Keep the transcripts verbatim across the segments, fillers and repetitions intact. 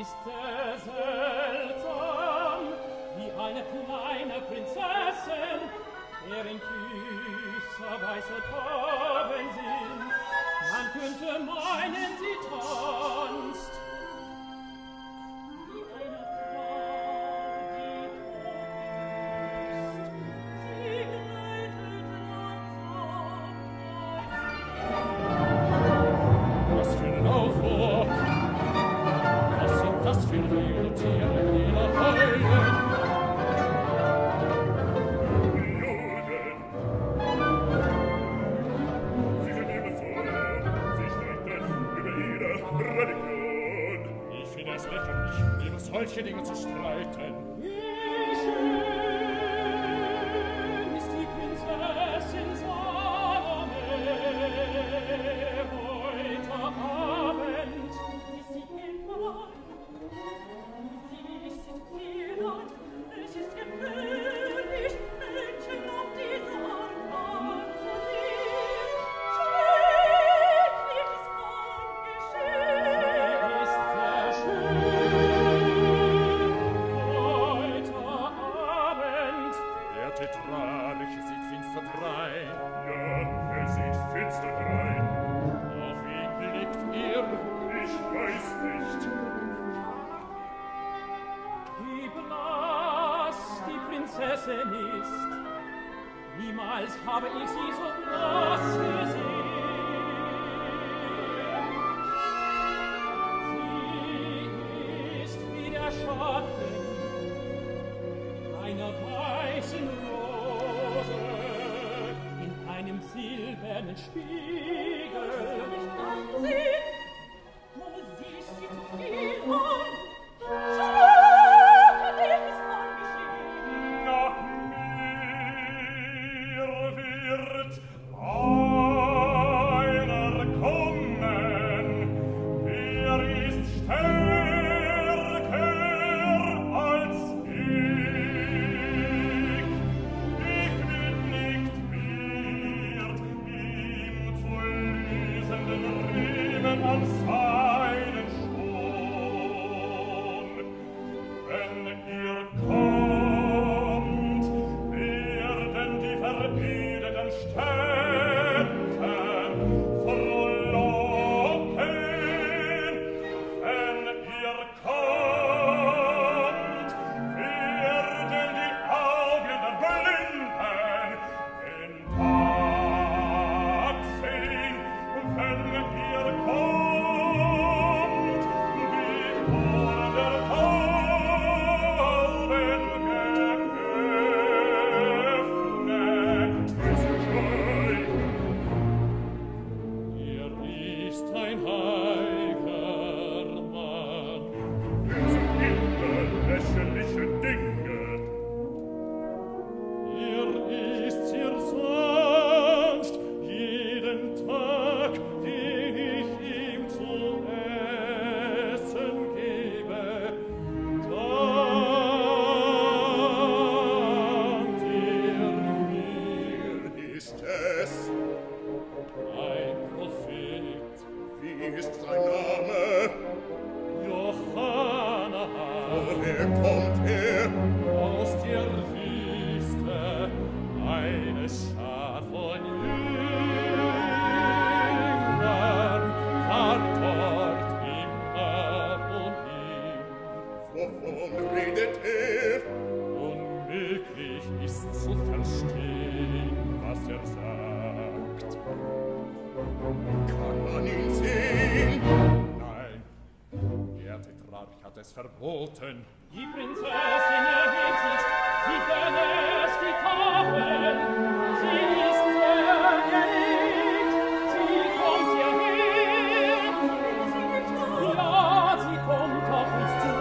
ist er seltsam, wie eine kleine Prinzessin, deren Füße weiße Tauben sind. Man könnte meinen, sie tanzt. Wie eine Frau, die tot ist, sie gleitet langsam. Was für ein Aufruhr! Was sind das für wilde Tiere, die da heulen? Solche Dinge zu streiten. Wie schön ist die Prinzessin Salome heute Abend. Ist sie immer? Sie ist wieder, es ist gefährlich, Mädchen auf diese Art anzusehen. Schrecklich ist angeschehen. Sie ist sehr schön. Tetrarch sieht finster drein. Ja, er sieht finster drein. Auf wen blickt ihr? Ich weiß nicht. Wie blass die Prinzessin ist. Niemals habe ich sie so blass gesehen. Sie ist wie der Schatten einer weißen Rose in einem silbernen Spiegel. Nicht ansehen, du siehst sie zu viel an. Schrecklich ist angeschehen. Nach mir wird einer kommen, er ist stärker als ich. Ich will nicht wird ihm zu lösenden Riemen an seinen Schwung. Wenn ihr kommt, werden die veredelten Städte frohlocken. Wenn ihr kommt, werden die Augen der Blinden den Tag sehen. Wenn ihr kommt, die Ohren der Tauben geöffnet. Es ist frei. Er ist ein heiliger Mann. Es sind immer lächerliche Dinge. Er ist hier sonst jeden Tag, den ich ihm zu essen gebe. Dankt ihr mir. Ist es ein Prophet? Wie ist sein Name? Johanna. Woher kommt er? Aus der Wüste, eine Schar von Jüngern war dort immer und nie. Wovon redet er? Unmöglich ist zu verstehen, was er sagt. Kann man ihn sehen? Nein, der Tetrarch hat es verboten. Die Prinzessin erhebt sich, sie verlässt die Tafel. Sie ist sehr erregt, sie kommt hierher. Ja, sie kommt auf uns zu.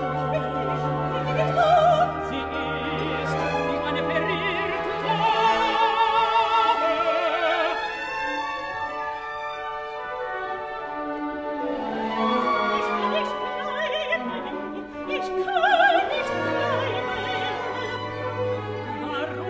Sie ist wie eine verirrte Taube. Ich will nicht bleiben, ich kann nicht bleiben.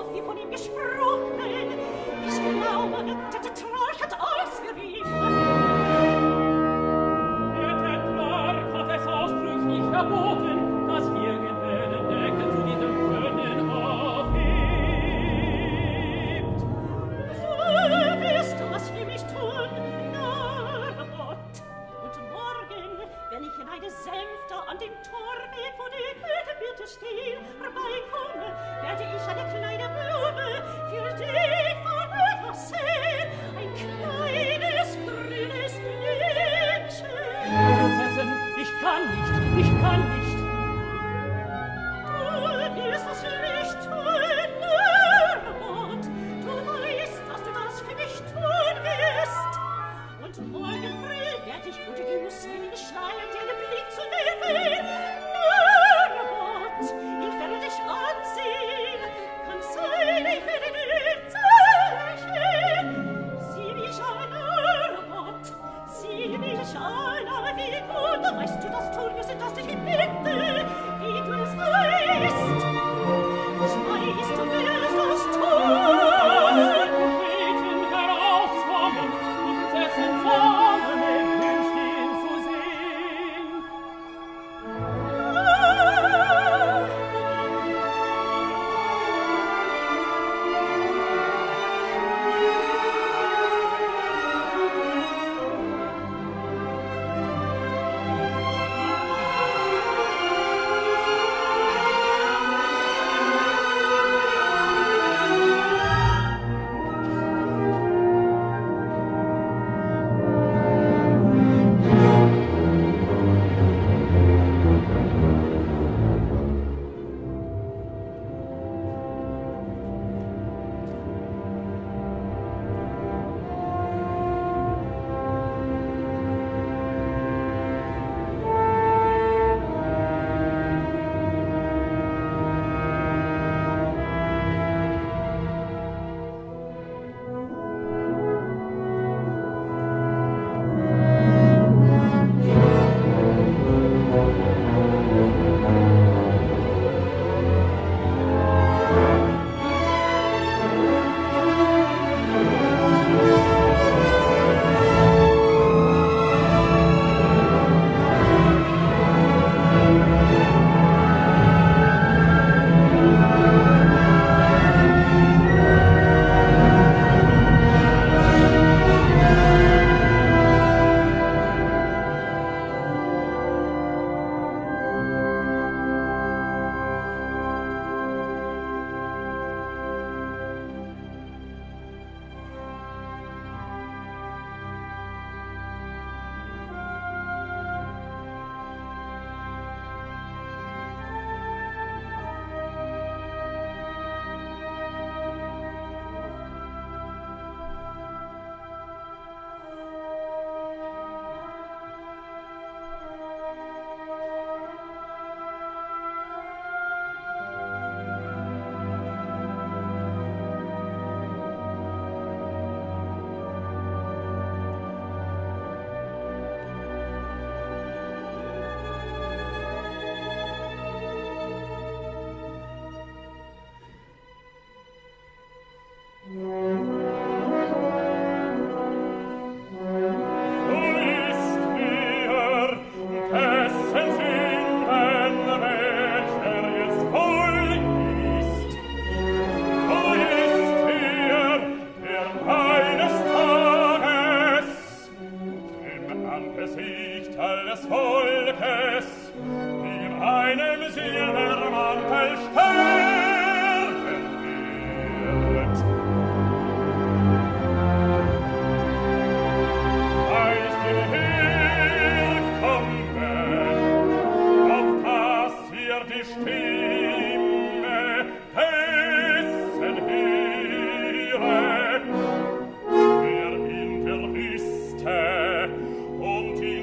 auf, wie von ihm gesprochen. Ich glaube, der Tetrarch hat alles für ihn. Der Tetrarch hat es ausdrücklich verboten, dass irgendeinen Deckel zu diesem Können aufhebt. Du wirst was für mich tun, Narrabot. Und morgen, wenn ich in eine Sänfte an dem Torweg, wo die Hüttenbirte stehen, vorbeikomme, werde ich eine kleine Blume für dich von etwas sehen, ein kleines grünes Blümchen. Prinzessin, ich kann nicht, ich kann nicht. Du wirst das für mich tun, Narrabot. Du weißt, dass du das für mich tun wirst. Und morgen früh werde ich unter die Muslime schreien, dir den Blick zu werfen. Narrabot, ich werde dich ansehen. Kann sein, ich werde dir zeigen. Sieh mich an, Narrabot. Sieh mich an, wie gut du weißt, du das tun wirst, dass dich ich bitte, wie du es weißt. Ich weiß, du wirst das tun. Propheten herauskommen, Prinzessin Salome wünscht ihn zu sehen.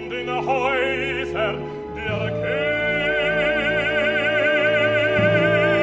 Häuser der Könige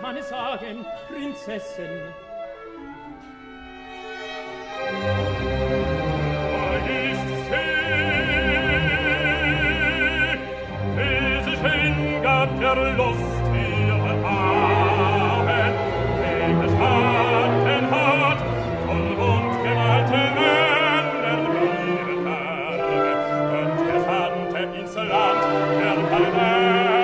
kann es sagen, Prinzessin. Wo ist sie? Wie sich hingab der Lust ihre Arme, die gestanden hat, von Mund gemalte Männer ihren Arme, und gesandte ins Land der Palme.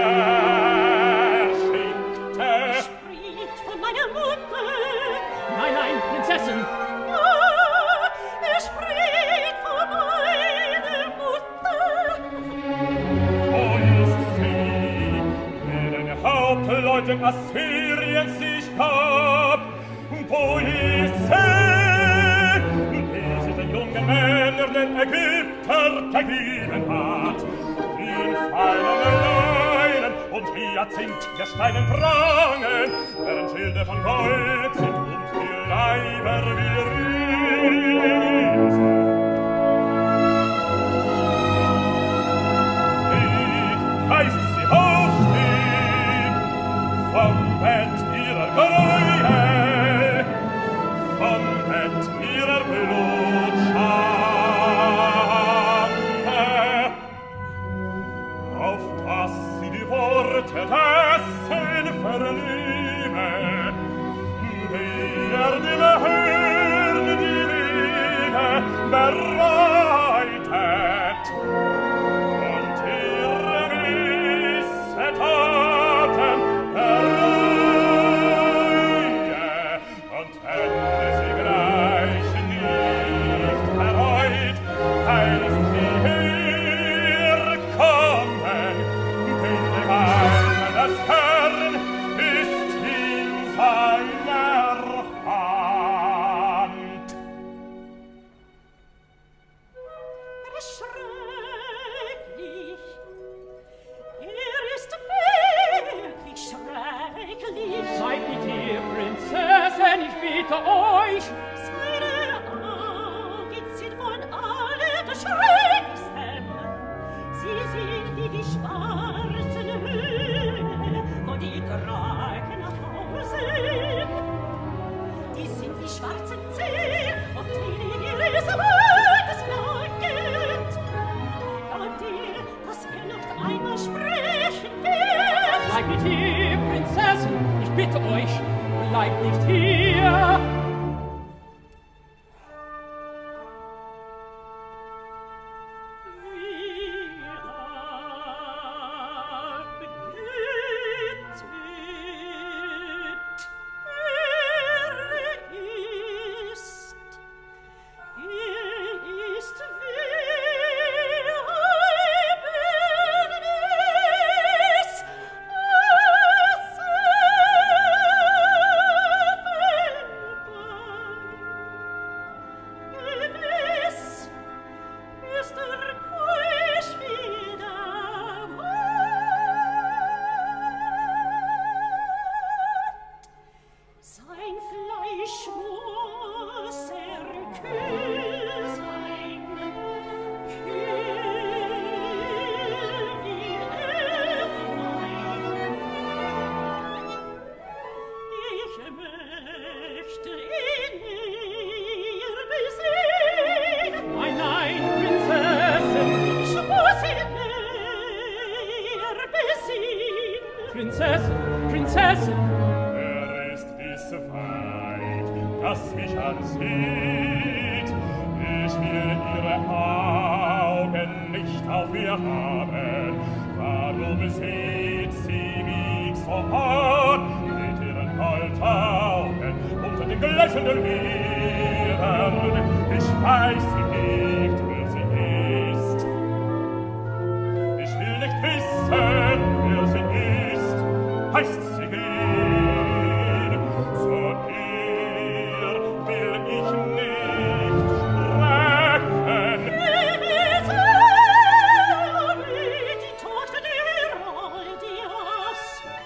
Nein, nein, Prinzessin! Ah, er spricht von meiner Mutter! Wo ist sie, deren Hauptleuten Assyrien sich gab? Wo ist sie, die sich den jungen Männern den Ägypter gegeben hat? In feinen Leinen und Hyazinth der Steinen prangen, deren Schilde von Gold sind und die Leiber wie Riesen. Lied heißt sie aufstehen vom Bett ihrer Gräuel, vom Bett ihrer Blutschande, auf dass sie die Worte dessen vernehme, der die Behörde die Wege bereitet und ihre Missetaten bereue, und wenn sie gleich nicht bereut, heißt sie hier kommen, denn der Geist des Herrn ist in seiner Hand. Er ist schrecklich. Er ist wirklich schrecklich. Seid nicht hier, Prinzessin, ich bitte euch! Seine Augen sind von allen das Schrecklichsten. Sie sind wie die schwarzen Höhlen, wo die Drachen hausen. Die sind wie schwarze Zehen, auf denen ihres Wortes flagget. Und ihr, dass ihr noch einmal sprechen werdet. Bleibt nicht hier, Prinzessin, ich bitte euch, bleibt nicht hier! Prinzessin, Prinzessin! Wer ist dies Weib, das mich ansieht? Ich will ihre Augen nicht auf mir haben. Warum sieht sie mich so an mit ihren Goldaugen unter den glänzenden Lidern? Ich weiß nicht, wer sie ist. Ich will nicht wissen, wer sie ist. Heißt sie gehen, so ihr will ich nicht sprechen. Die Tochter der Aldias,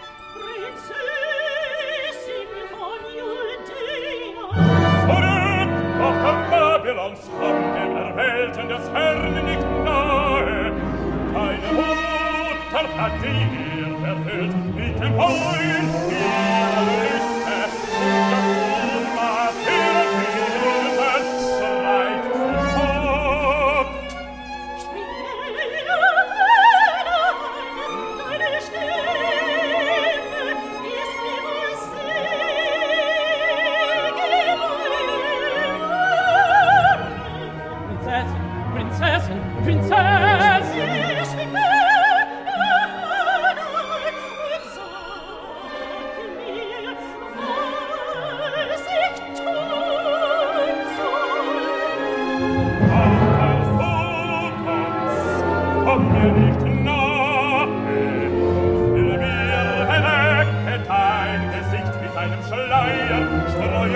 Prinzessin von Judäa. Zurück, Tochter Babylons, von den Erwählten des Herrn nicht nahe. Deine Mutter hat die Erde erfüllt mit dem Heul ihrer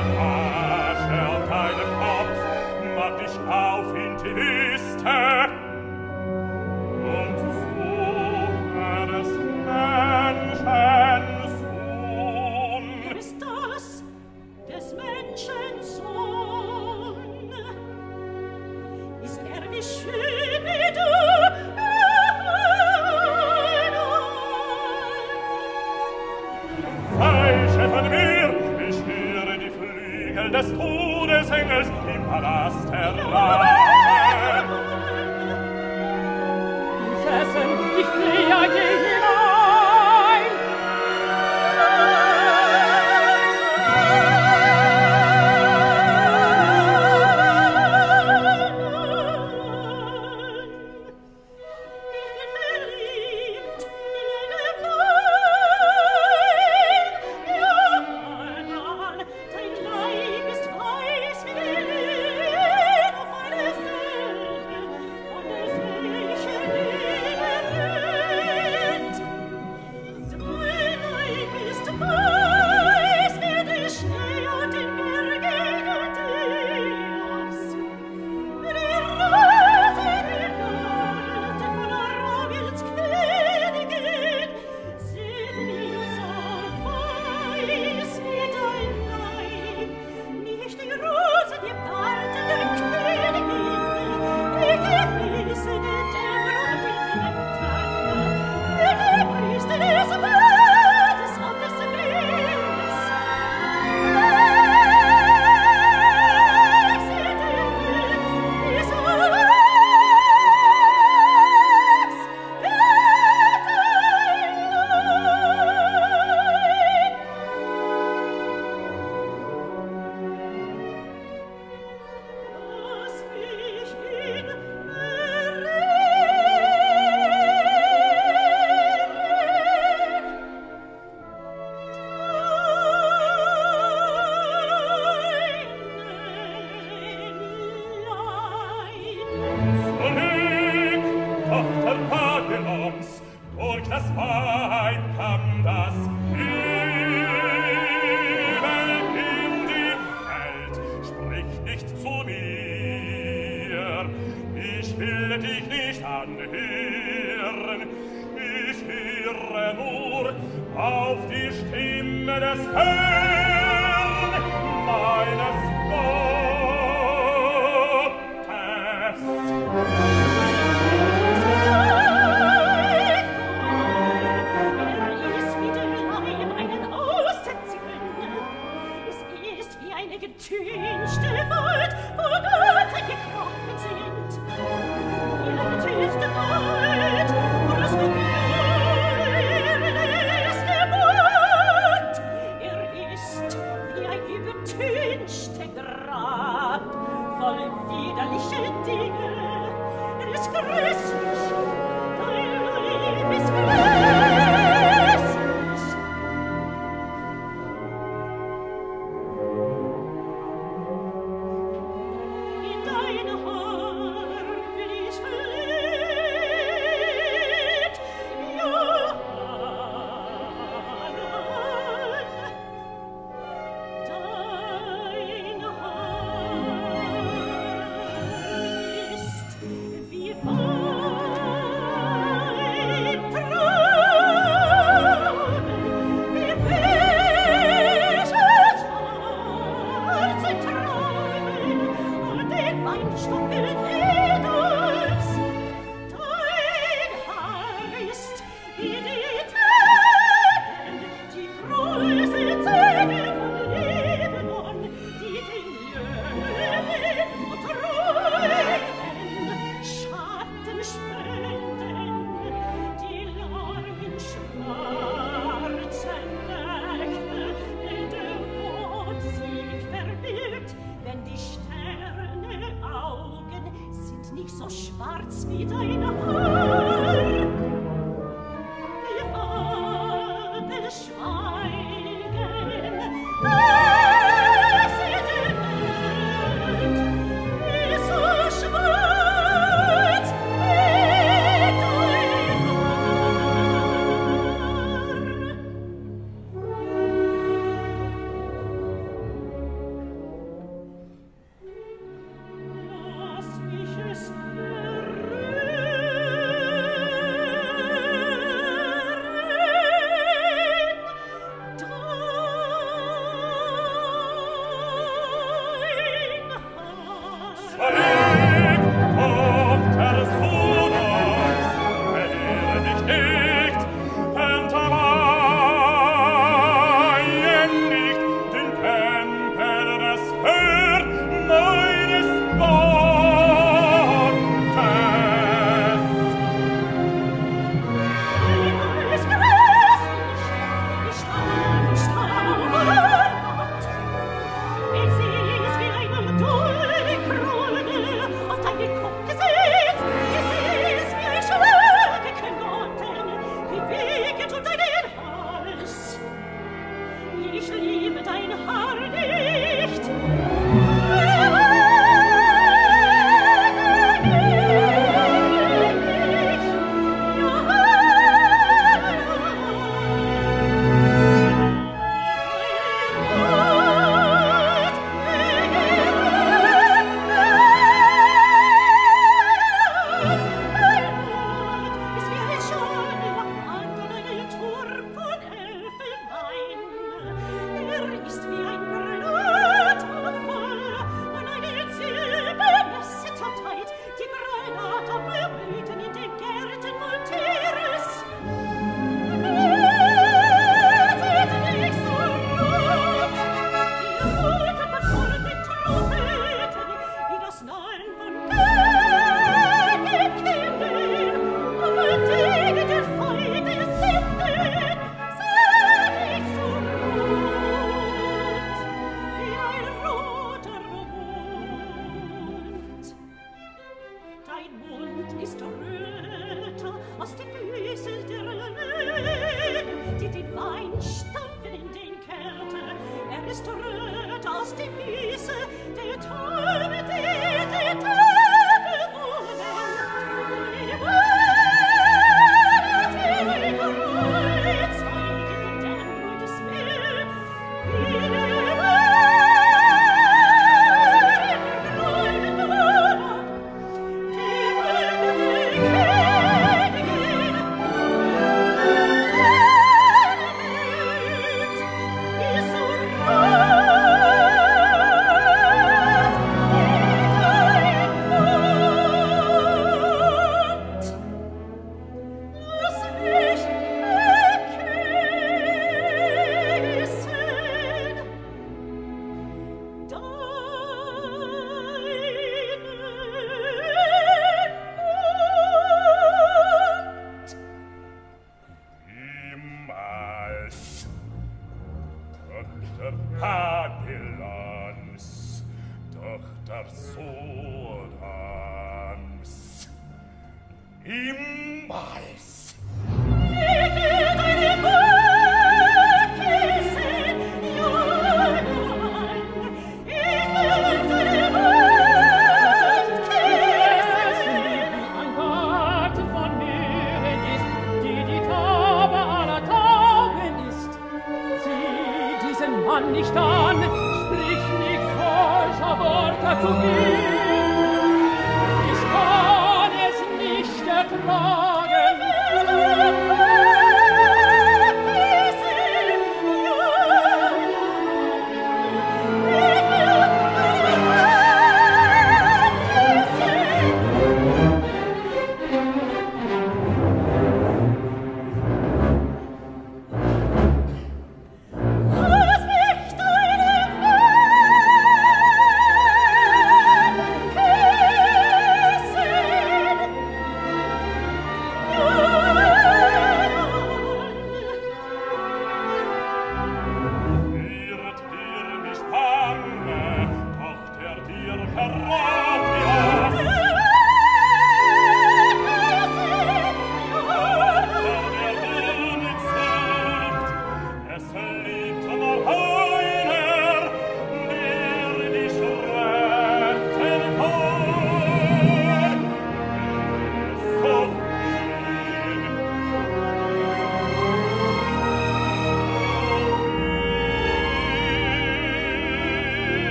Asche auf deinem Kopf, mach dich auf in die Wüste. Und suche des Menschen Sohn. Wer ist das? Des Menschen Sohn. Ist er wie schön wie du? Weiche von mir, ich höre die Flügel des Todesengels im Palast erraten. Prinzessin, ich fliehe, geh hinein.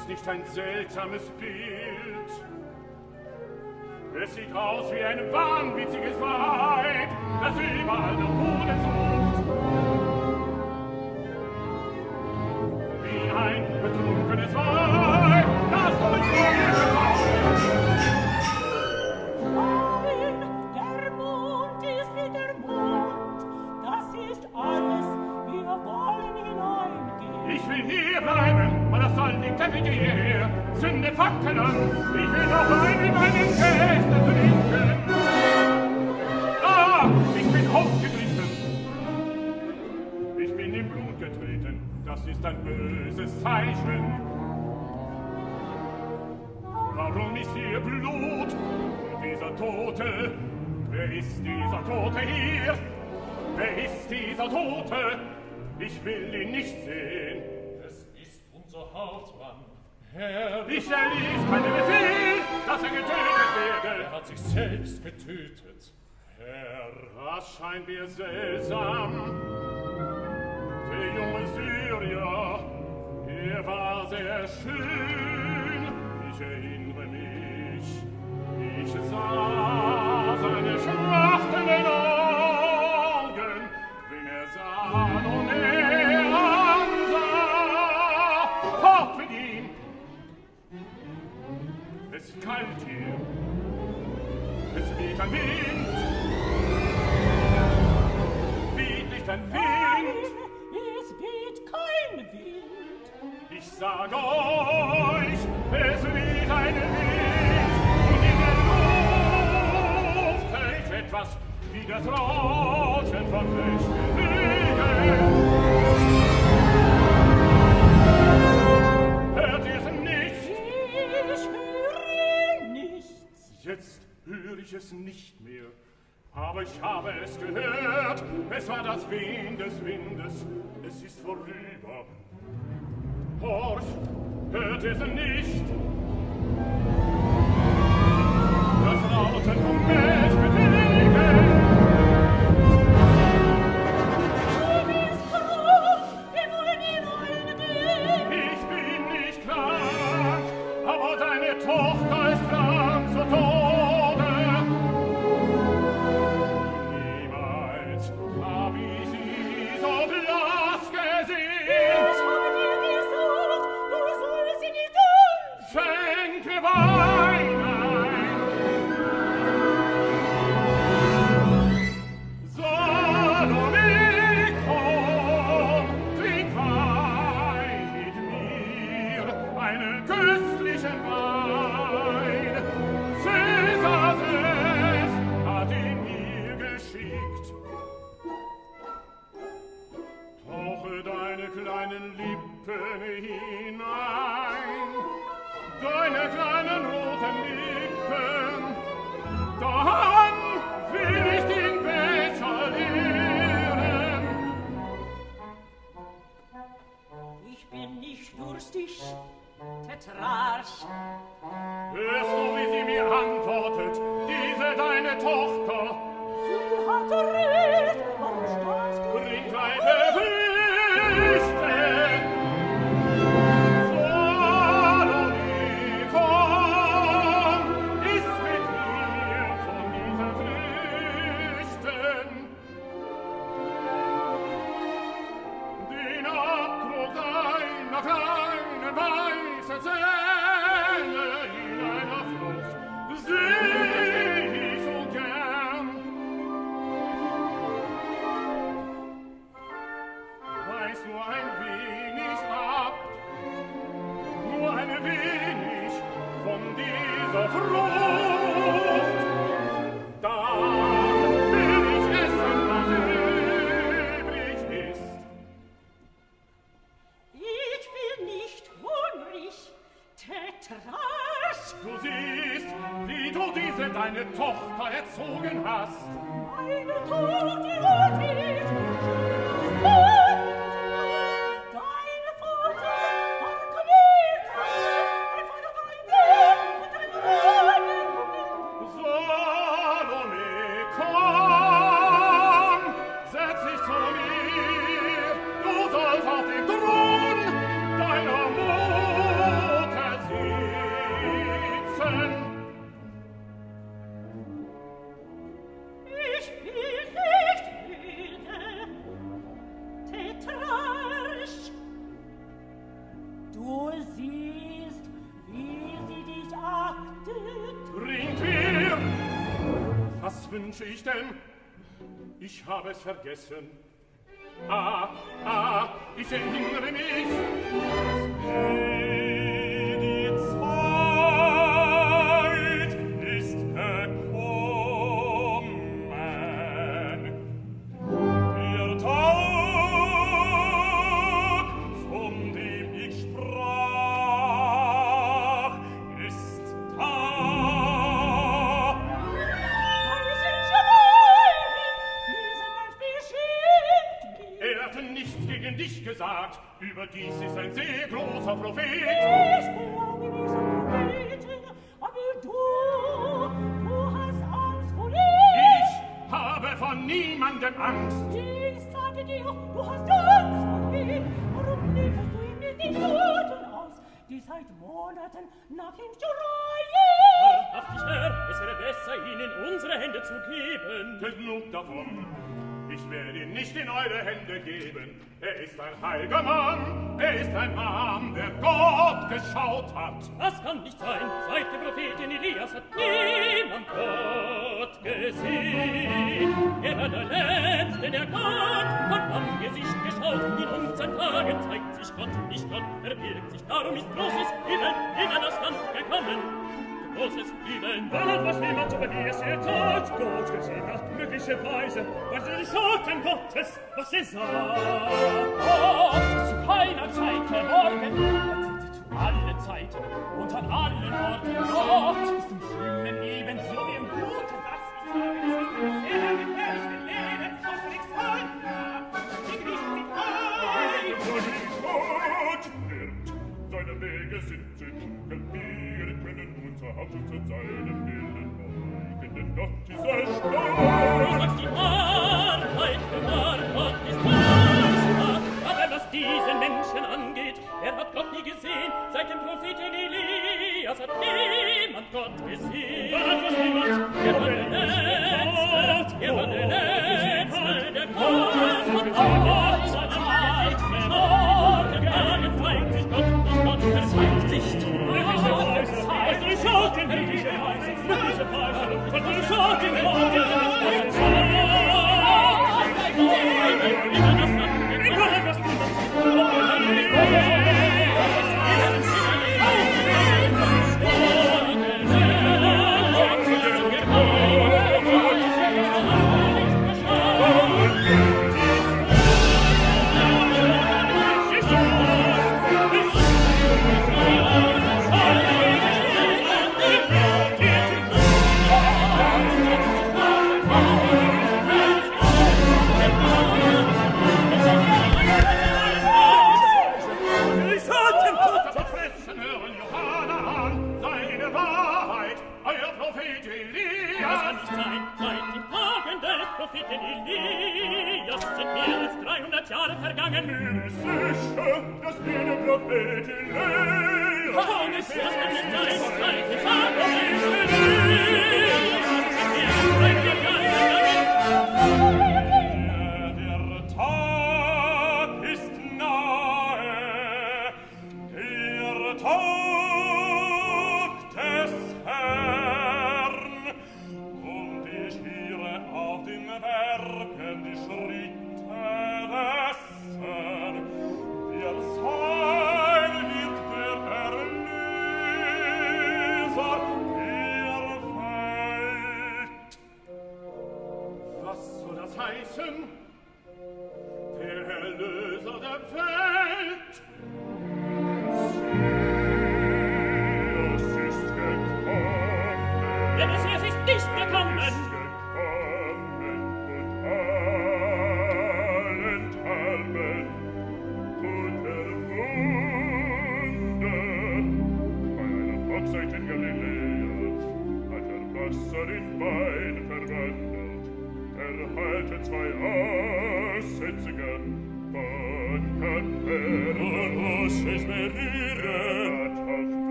es nicht ein seltsames Bild? Es sieht aus wie ein wahnwitziges Weib, das überall nach Mode sucht. Wie ein betrunkenes Weib, das durch Feuer gebaut. Nein, der Mond ist wie der Mond. Das ist alles, wir wollen hineingehen. Ich will hier bleiben, man das soll die Teppich hierher. Zünde Fackeln an, ich will noch ein in meinen Kästen trinken. Ah, ich bin aufgegriffen. Ich bin im Blut getreten, das ist ein böses Zeichen. Warum ist hier Blut? Und dieser Tote, wer ist dieser Tote hier? Wer ist dieser Tote? Ich will ihn nicht sehen. Es ist unser Hauptmann, Herr. Ich erließ keinen Befehl, dass er getötet werde. Er hat sich selbst getötet, Herr. Das scheint mir seltsam. Der junge Syrier, er war sehr schön. Ich erinnere mich, ich sah seine schmachtenden Augen, wenn er sah und er ansah. Fort mit ihm! Es ist kalt hier. Es weht ein Wind. Weht nicht ein Wind. Es weht kein Wind. Ich sage euch, es weht ein Wind. Und in der Luft höre ich etwas wie das Rauschen von fechten Wegen. Hört ihr es nicht? Ich höre nichts. Jetzt höre ich es nicht mehr, aber ich habe es gehört. Es war das Wehen des Windes, es ist vorüber. Horch, hört ihr es nicht? Das Lauten vom Milchbewegen. Ich bin nicht krank, aber deine Tochter ist krank zu Tode. Niemals hab ich sie so blass gesehen. Ich habe dir gesagt, du sollst sie nicht tun. Schenk mir Wein ein. Salome, komm, trink Wein mit mir, einen köstlichen Wein. Cäsar selbst hat ihn mir geschickt. Tauche deine kleinen Lippen hinein, deine kleinen roten Lippen, dann will ich den Becher leeren. Ich bin nicht durstig, Tetrarch. Hörst du, wie sie mir antwortet, diese deine Tochter? Sie hat recht, warum stahlst du? Bringt reife Früchte. Salome, komm, iss mit mir von diesen Früchten. Den Abdruck deiner kleinen weißen Zähne in einer Flucht seh ich so gern. Weiß nur ein wenig ab, nur ein wenig von dieser Frucht. Dann will ich essen, was übrig ist. Ich bin nicht hungrig, Tetrarch. Du siehst, wie du diese deine Tochter erzogen hast. Meine Tochter ist tot. Deine Vater war Kamel, mein Vater war ein Dieb und ein Räuber. Salome, komm, setz dich zu mir. Du sollst auf den Thron deiner Mutter Was wünsche ich denn? Ich habe es vergessen. Ah, ah, ich erinnere mich. Die Zeit ist gekommen. Der Tag, von dem ich sprach, ist da. Er hatte nichts gegen dich gesagt. Überdies ist ein sehr großer Prophet. Ich glaube dieser Propheten, aber du, du hast Angst vor ihm. Ich habe von niemandem Angst. Ich sage dir, du hast Angst vor ihm. Warum lieferst du ihm nicht die Juden aus, die seit Monaten nach ihm schreien? Wahrhaftig, Herr, es wäre besser, ihn in unsere Hände zu geben. Genug davon. Ich werde ihn nicht in eure Hände geben. Er ist ein heiliger Mann. Er ist ein Mann, der Gott geschaut hat. Das kann nicht sein. Seit dem Propheten Elias hat niemand Gott gesehen. Er war der Letzte, der Gott von Angesicht geschaut. In unseren Tagen zeigt sich Gott, nicht Gott verbirgt sich. Darum ist großes Übel in das Land gekommen. Großes Übel. Weil etwas niemand über die es ihr Tod Gott gesehen hat, möglicherweise, weil sie die Schatten Gottes, was sie sah. Gott zu keiner Zeit verborgen, er tritt zu allen Zeiten und an allen Orten. Gott ist im Schlimmen ebenso wie im Guten. Das ist sagen, es ist eine sehr gefährliche Lehre, aus Alexandria. Die Griechen sind ein. Wohin Gott wird, seine Wege sind sie dunkel, wir können unser Haupt zu seinem Willen beugen, denn Gott ist ein Du Sturm. sagst die Wahrheit, für wahr, Gott ist wahr. Aber was diesen Menschen angeht, er hat Gott nie gesehen. Seit dem Propheten Elias hat niemand Gott gesehen. Was niemand, Er war der Letzte, er war der Letzte, der Gott von Angesicht angesicht verborgen. Darin zeigt sich Gott, nicht Gott verzweigt sich.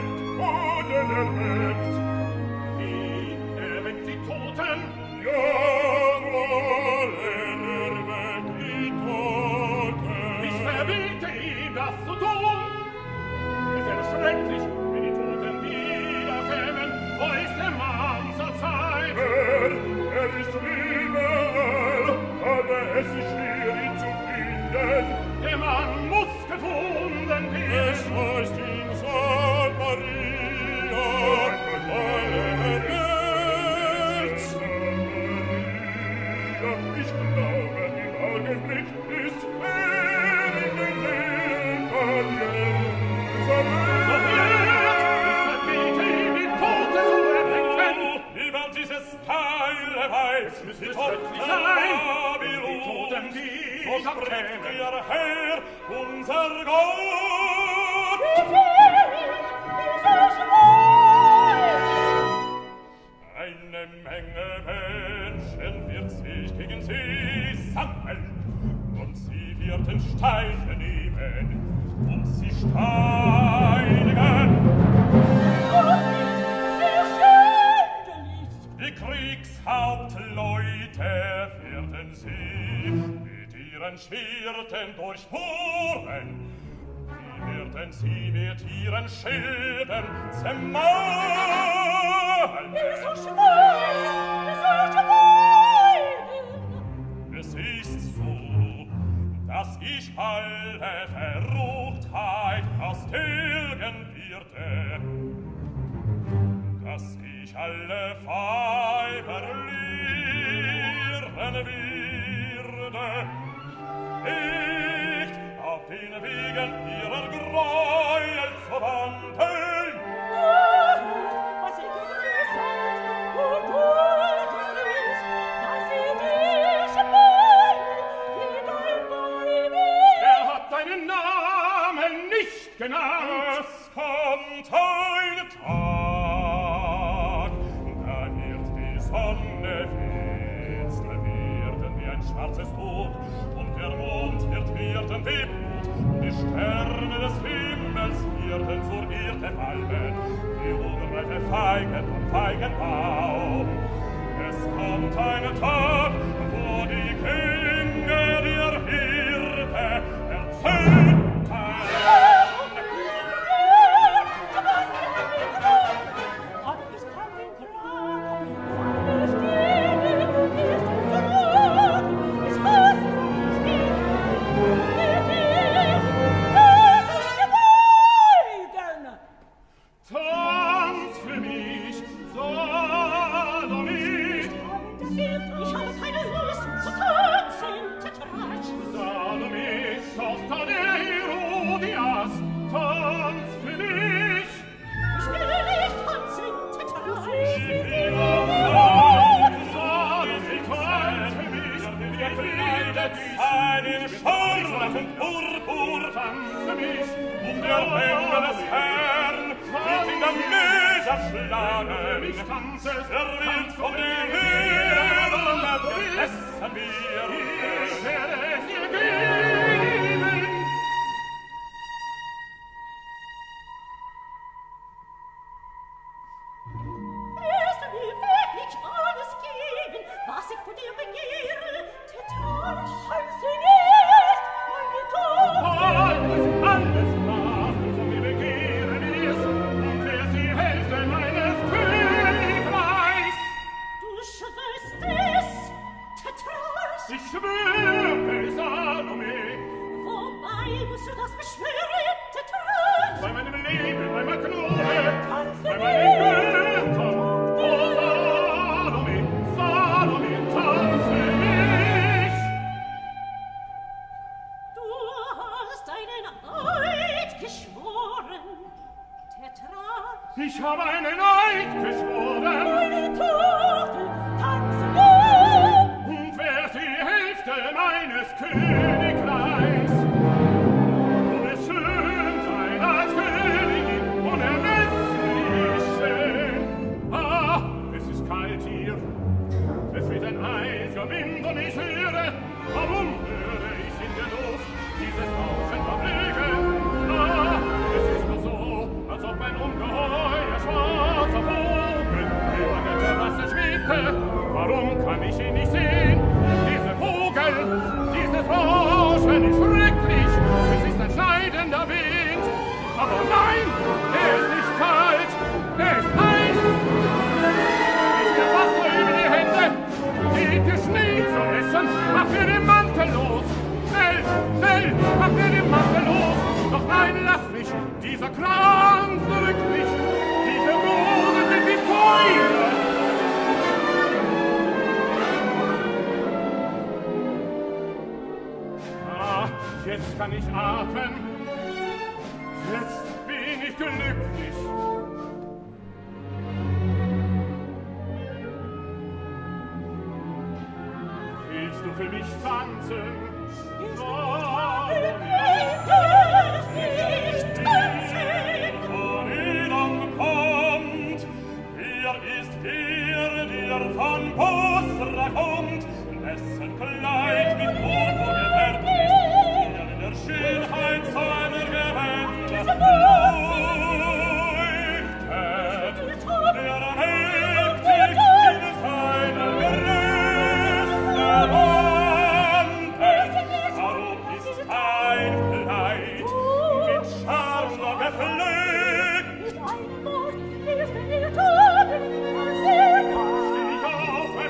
Wie erweckt die Toten? Ja! da bringt ihr her, unser Gott. Wie viel ist es wohl? Eine Menge Menschen wird sich gegen sie sammeln, und sie wird den Steine nehmen, und sie steinigen. Oh, wie schändlich! Die Kriegshauptleute werden sie mit ihren Schwertern durchbohren. Sie werden sie mit ihren Schilden zermahlen. Wieso schweigt? Wieso schweigt? Es ist so, dass ich alle Verruchtheit austilgen werde, dass ich alle Weiber lehren werde, nicht auf den Wegen ihrer Gräuel zu wandeln. Was ich gesagt, und gut ist, dass sie dich meinen, wie dein Weib ist. Er hat deinen Namen nicht genannt. Es kommt ein Tag, da wird die Sonne finster werden wie ein schwarzes Tuch, und der Mond wird werden wie Blut, und die Sterne des Himmels werden zur Erde fallen, wie unreife Feigen vom Feigenbaum. Es kommt ein Tag, wo die Kinder der Hirte erzählen. Tanz für mich, Salome. Ich habe keine Lust zu tanzen, Tetrasch. Salome, Tochter der Herodias, tanz für mich. Ich will nicht tanzen, Tetrasch. Ich will auch Salome, tanz für mich. Wir kleidet seinen Schorf und Purpur, tanz für mich. Um der Engel des Herrn wird in der Müse schlagen. Ich tanze, er wird von den Hirn gefressen werden. Ich werde es ihr geben. Wirst du mir wirklich alles geben, was ich von dir begehre? Tetrasch, tanze nicht, meine Tochter. Alles, alles, was du von mir begehren wirst, und wärst die Hälfte meines Königreichs. Du schwörst es, Tetrasch. Ich schwöre, Salome, Wobei musst du das beschwören, Tetrasch? bei meinem Leben, bei meiner Knurre, Tanze bei meinen Göttern. Oh, Salome, Salome, tanze mich. Du hast einen Eid geschworen, Tetrasch. Ich habe einen Eid geschworen, Meine Tochter, tanze nicht. und wärst die Hälfte meines Königreichs. Du wirst schön sein als Königin, unermesslich schön. Ah, es ist kalt hier, es weht ein eisiger Wind, und ich höre, warum höre ich in der Luft dieses Rauschen von Flügeln? Ah, es ist nur so, als ob ein ungeheuer schwarzer Vogel über der Terrasse schwebte. Warum kann ich ihn nicht sehen? Dieser Vogel, dieses Rauschen ist schrecklich. Es ist ein schneidender Wind. Aber nein, er ist nicht kalt, er ist heiß. Ist der Wasser über die Hände? Geht der Schnee zu essen? Mach mir den Mantel los! Schnell, schnell, mach mir den Mantel los! Doch nein, lass mich, dieser Kranz drückt mich, diese Rosen sind wie Feuer! Ah, jetzt kann ich atmen, jetzt bin ich glücklich. Willst du für mich tanzen? Ist von Bosra kommt, dessen Kleid mit Purpur gefärbt ist, der in der Schönheit seiner Gewänder leuchtet, der heftig in seiner Größe wandelt. Darum ist ein Kleid mit Scharfloh geflügt. Nicht ein Wort ist in ihr Taten, als er da. Steh ich auf,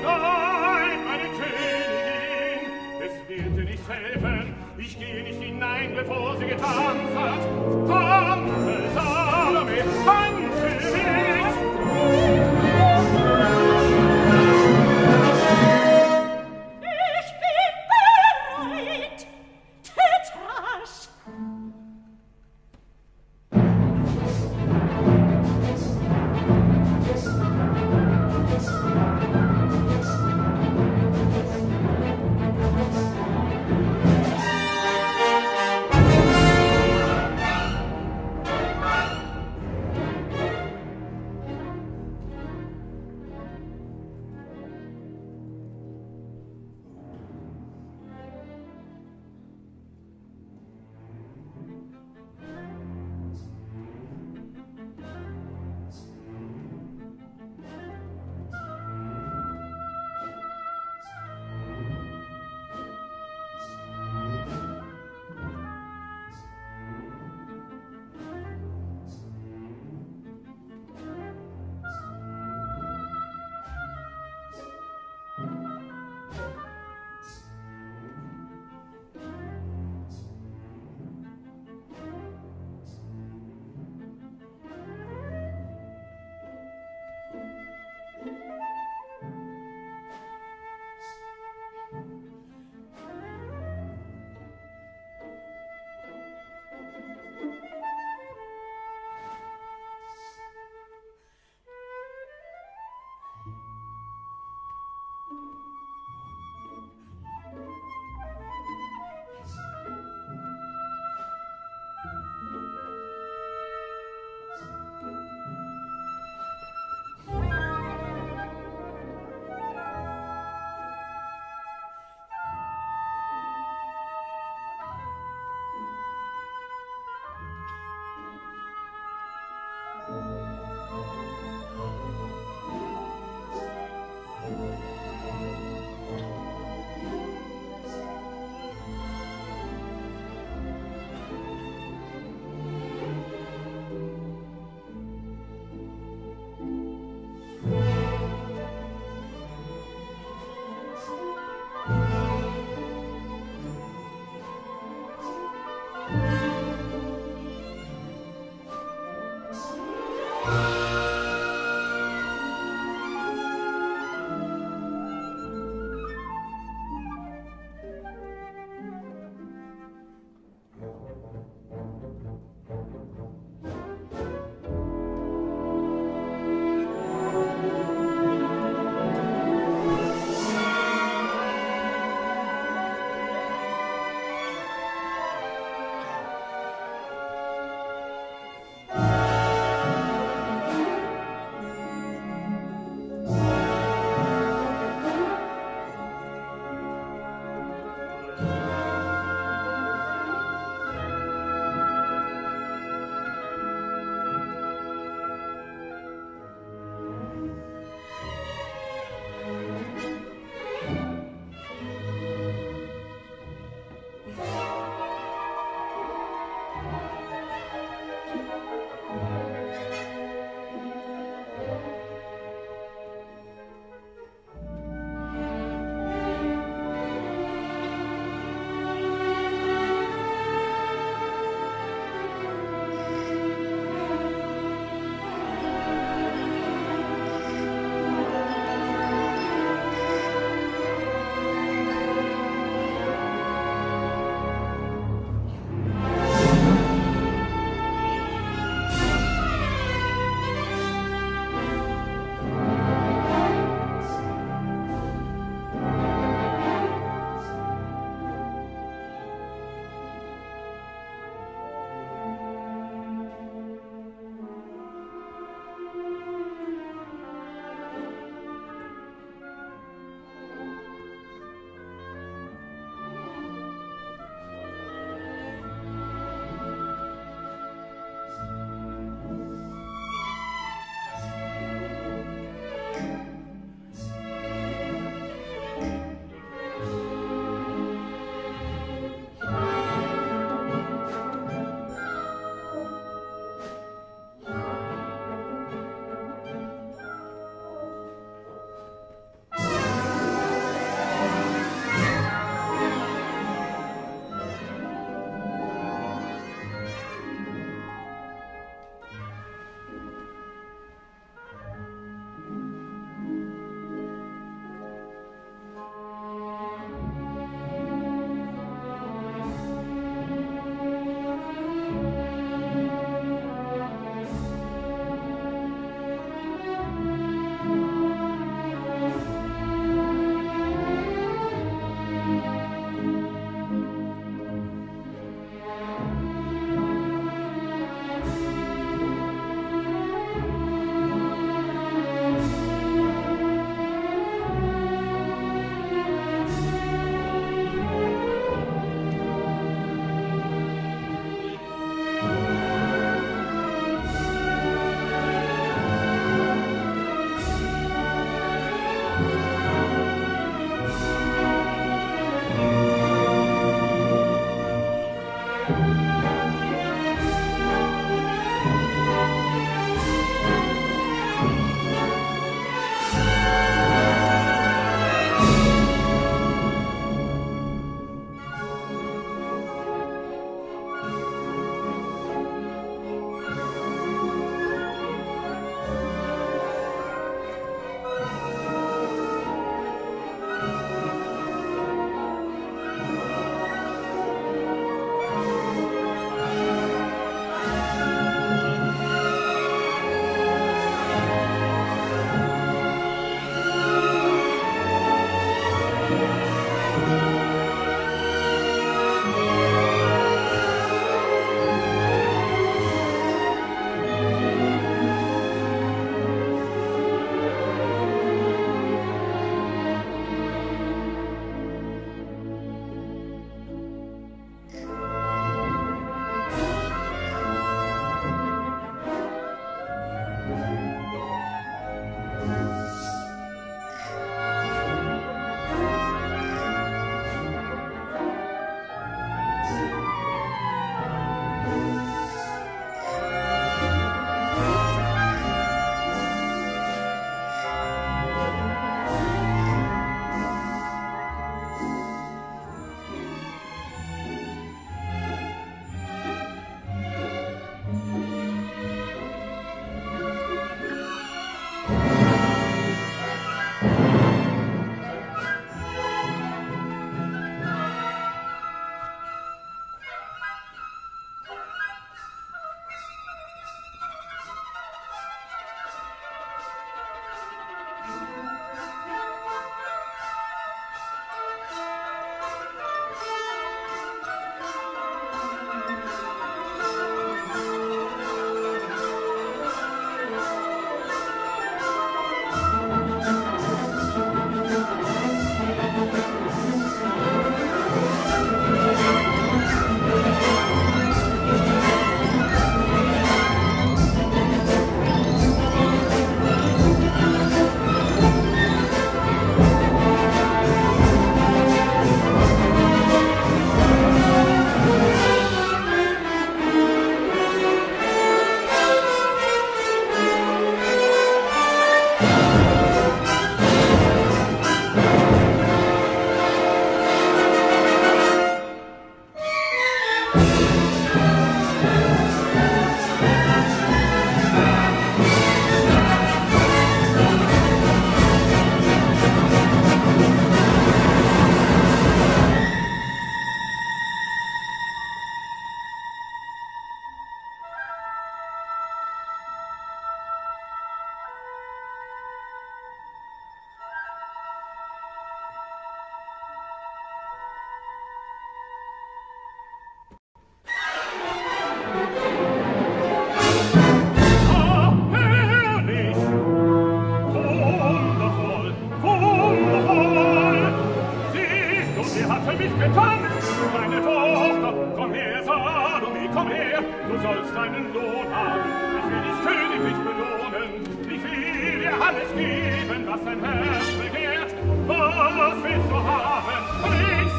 alles geben, was dein Herz begehrt. Was willst du haben? Sprich!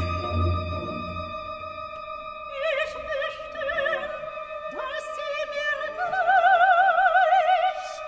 Ich möchte, dass sie mir gleich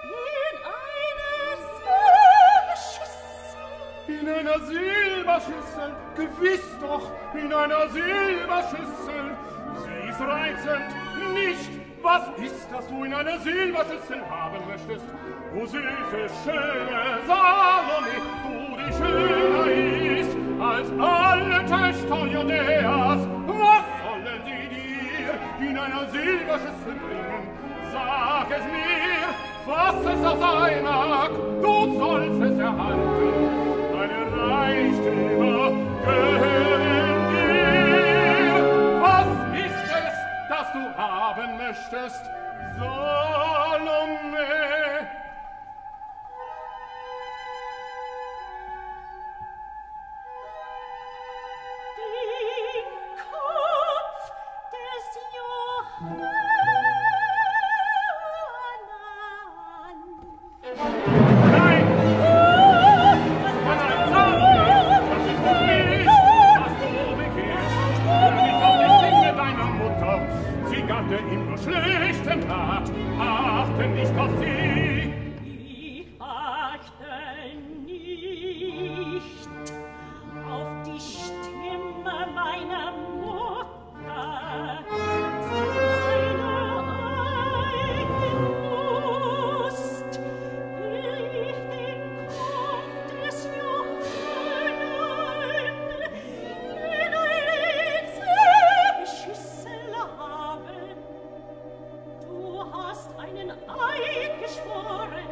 in einer Silberschüssel. In einer Silberschüssel, gewiss doch, in einer Silberschüssel. Sie ist reizend, nicht. Was ist, das du in einer Silberschüssel haben möchtest? O süße, schöne Salome, du die schöner ist als alle Töchter Judäas. Was sollen sie dir in einer Silberschüssel bringen? Sag es mir, was es auch sein mag, du sollst es erhalten. Deine Reichtümer gehören dir. Was ist es, das du haben möchtest, Salome? Den Kopf des Johannan. Nein! Nein, Salome, das ist doch nicht, was du begehrst. Hör nicht auf die Stimme deiner Mutter. Sie gab dir immer schlechten Rat. Achte nicht auf sie. Ich achte nicht auf die Stimme meiner Mutter. Seine eigene Lust will ich den Kopf des Johannan in eine Silberschüssel haben. Du hast einen Eid geschworen,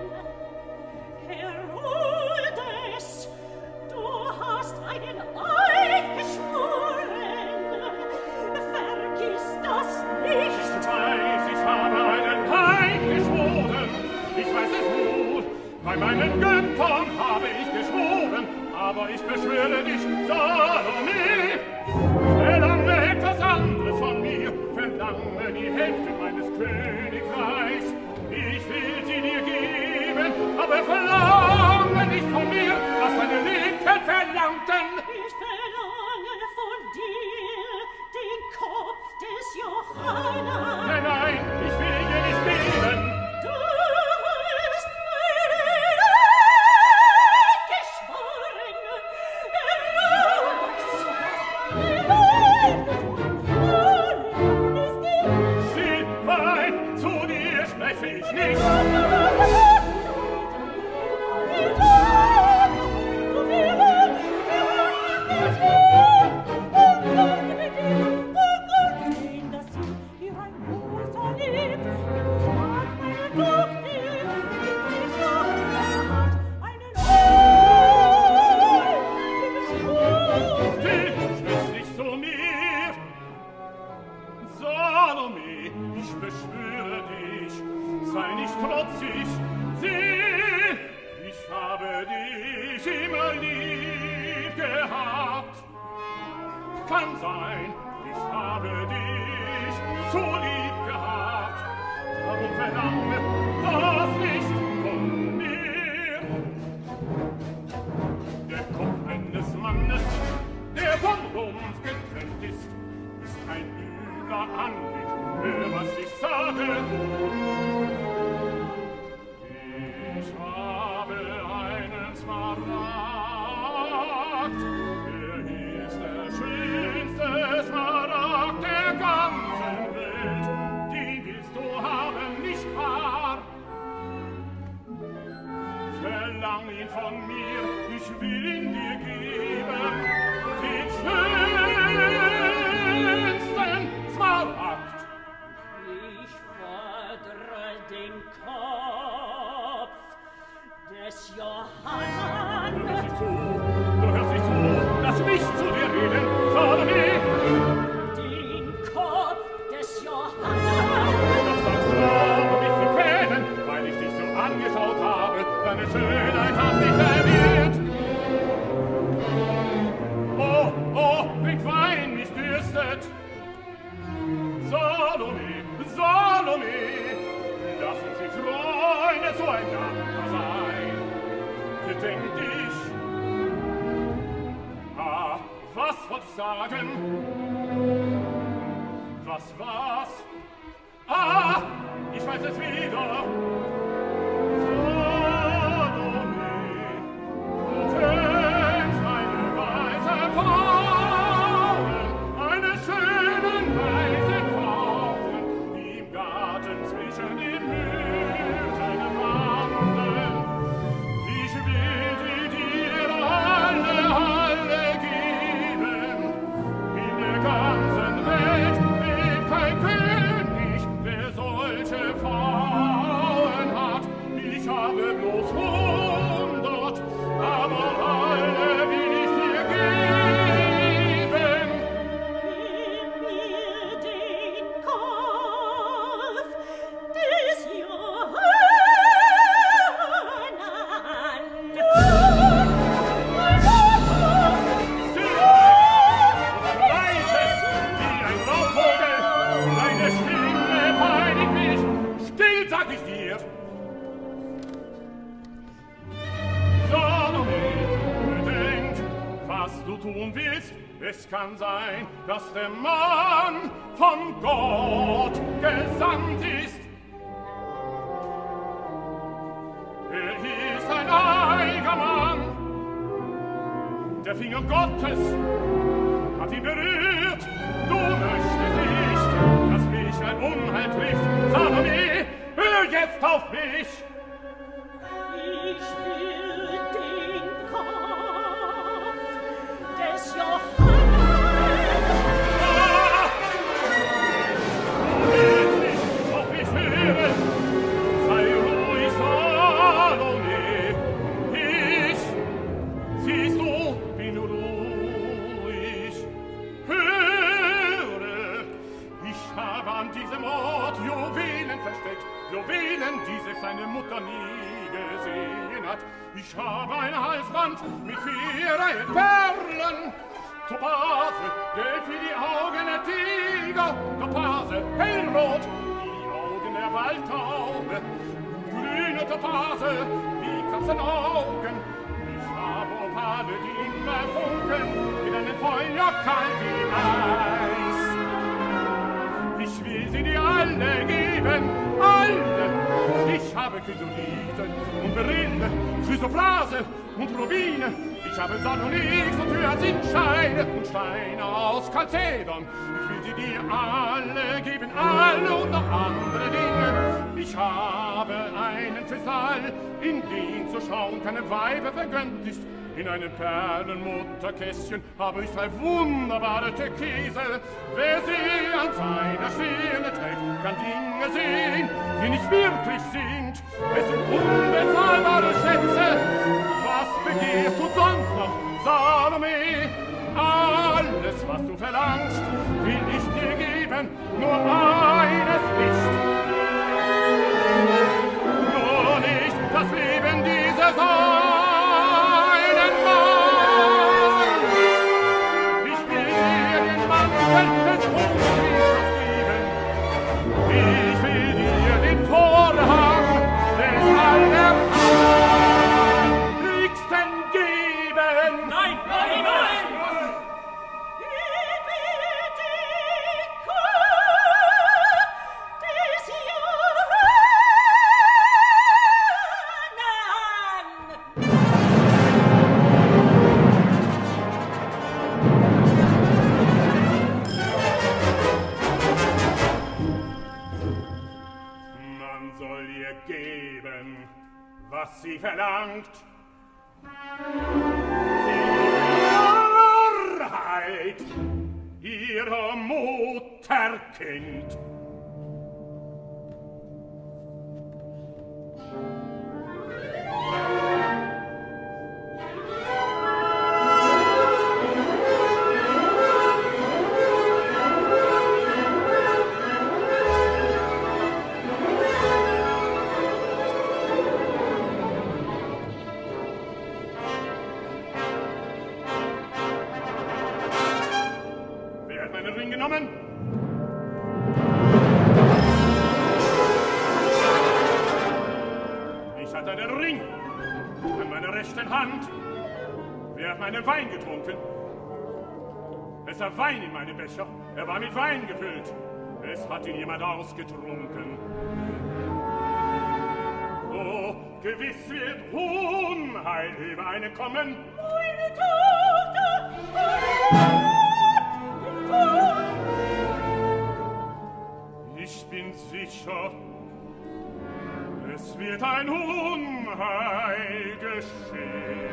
Herodes, du hast einen Eid geschworen, vergiss das nicht. Ich weiß, ich habe einen Eid geschworen. Ich weiß es wohl. Bei meinen Göttern habe ich geschworen. Aber ich beschwöre dich, Salome. Verlange etwas anderes von mir. Verlange die Hälfte meines Königreichs. Ich will sie dir geben, aber verlange nicht von mir, was deine Linken verlangten. Ich verlange von dir den Kopf des Johannan. Nein, nein, ich will dir nicht geben. Du hast meinen Eid geschworen. Sieh, nein, zu dir spreche ich nicht. Sieh, sprich nicht zu mir. Salome, ich beschwöre dich, sei nicht trotzig. Sieh, ich habe dich immer lieb gehabt. Kann sein, ich habe dich so lieb gehabt. Darum verlange das nicht von mir. Der Kopf eines Mannes, der vom Rumpf getrennt ist, ist ein übler Anblick. Hör, was ich sage. Ich habe einen Smaragd. Er ist der schönste Smaragd der ganzen Welt. Den willst du haben, nicht wahr? Verlang ihn von mir, ich will ihn dir geben. Den schönsten Smaragd. Ich fordere den Kopf des Johannan. Du hörst nicht zu, du hörst nicht zu, lass mich zu dir reden, Salome. Den Kopf des Johannan. Das sagst du nur, um mich zu quälen, weil ich dich so angeschaut habe. Deine Schönheit hat mich verwirrt. Oh, oh, bringt Wein, mich dürstet. Salome, Salome, lassen Sie Freunde zueinander sein. bedenk dich. Ah, was wollt ich sagen? Was war's? Ah, ich weiß es wieder. Salome, du kennst eine weiße Frauen, eine schöne weiße Frauen, die im Garten zwischen den Myrten wandeln. Ich will die dir alle, alle geben. In der ganzen Welt lebt kein König, der solche Frauen hat. Ich habe bloß hundert, aber alle will ich dir geben. Gib mir den Kopf des Johannan. Leises, wie ein Raubvogel, deine Stimme peinigt mich. Still, sag ich dir. Salome, bedenk, was du tun willst. Es kann sein, dass der Mann von Gott gesandt ist. Er ist ein heiliger Mann. Der Finger Gottes hat ihn berührt. Du möchtest nicht, dass mich ein Unheil trifft. Salome, hör jetzt auf mich. Ich will den Kopf des Johannan. Ah! Du willst nicht auf mich hören. Sei ruhig, Salome. Ich, siehst du, bin ruhig. Höre, ich habe an diesem Ort Juwelen versteckt. Juwelen, die selbst seine Mutter nie gesehen hat. Ich habe ein Halsband mit vier Reihen Perlen. Topase, gelb wie die Augen der Tiger. Topase, hellrot, wie die Augen der Waldtaube. Grüne Topase, wie Katzenaugen. Ich habe Opale, die immer funkeln, in einem Feuer kalt wie Eis. Ich will sie dir alle geben, alle. Ich habe Chrysolite und Berille, Chrysoprase und Rubine. Ich habe Sardonyx und Hyacinthscheine und Steine aus Chalcedon. Ich will sie dir alle geben, alle und noch andere Dinge. Ich habe einen Kristall, in den zu schauen keinem Weibe vergönnt ist. In einem Perlenmutterkästchen habe ich drei wunderbare Türkise. Wer sie an seiner Stirne trägt, kann Dinge sehen, die nicht wirklich sind. Es sind unbezahlbare Schätze. Was begehrst du sonst noch, Salome? Alles, was du verlangst, will ich dir geben, nur eines nicht. Nur nicht das Leben dieses einen Manns. Ich will dir den Mantel des Hochpriesters geben. Ich will dir den Vorhang des Allerheiligsten geben. Nein, nein, nein! Gib mir den Kopf des Johannan. Man soll ihr geben, was sie verlangt. Die Wahrheit ihrer Mutterkind. Wer hat meinen Ring genommen? Ich hatte einen Ring. An meiner rechten Hand. Wer hat meinen Wein getrunken? Es war Wein in meinem Becher. Er war mit Wein gefüllt. Es hat ihn jemand ausgetrunken. Oh, gewiss wird Unheil über einen kommen. Meine Tochter! Meine Tochter! Ich bin sicher, es wird ein Unheil geschehen.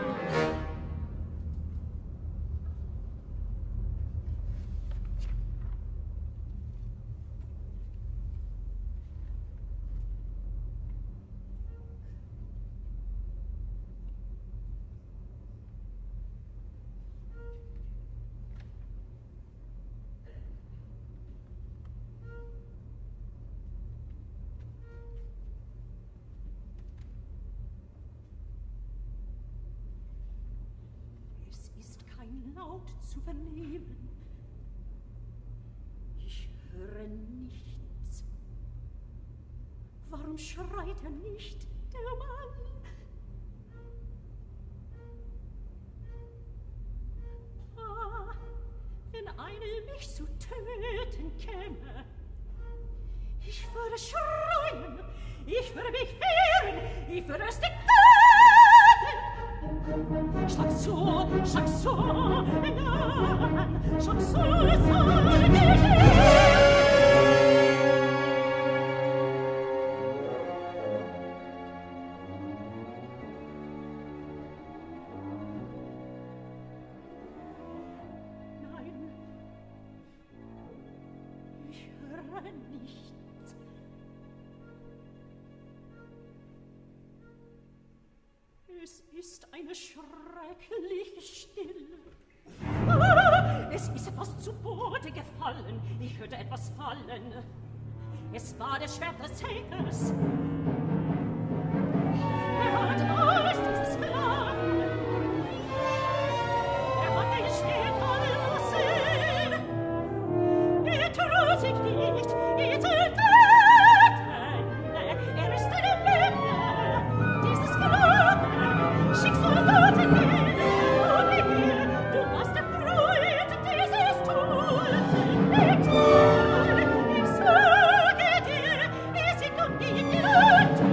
Laut zu vernehmen. Ich höre nichts. Warum schreit er nicht, der Mann? Ah, wenn eine mich zu töten käme, ich würde schreien, ich würde mich wehren, ich würde es nicht töten. Schlag so, schlag so, nein, schlag so, sag ich. Nein, ich höre nichts. Es ist eine schreckliche Stille. Ah, es ist etwas zu Boden gefallen. Ich hörte etwas fallen. Es war das Schwert des Henkers. Er hat alles dieses Sklaven. Er hat ein Schwert fallen lassen. Er traut sich nicht, ihn zu töten. Er ist eine Menge. Dieses Sklaven. Schicksal Toten hin, komm her, du warst der Freund dieses Toten. Ich sage dir, wir sind um ihn gelangt.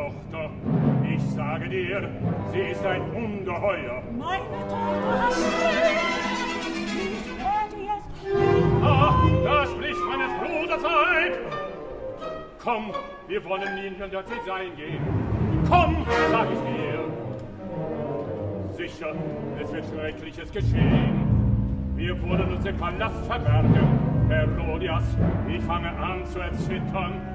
Tochter. Ich sage dir, sie ist ein Ungeheuer. Meine Tochter hat nicht. Ich werde jetzt... Ah, da spricht meines Bruders Weib. Komm, wir wollen ihn hinter sie sein gehen. Komm, sag ich dir. Sicher, es wird Schreckliches geschehen. Wir wollen uns im Palast verbergen. Herodias, ich fange an zu erzittern.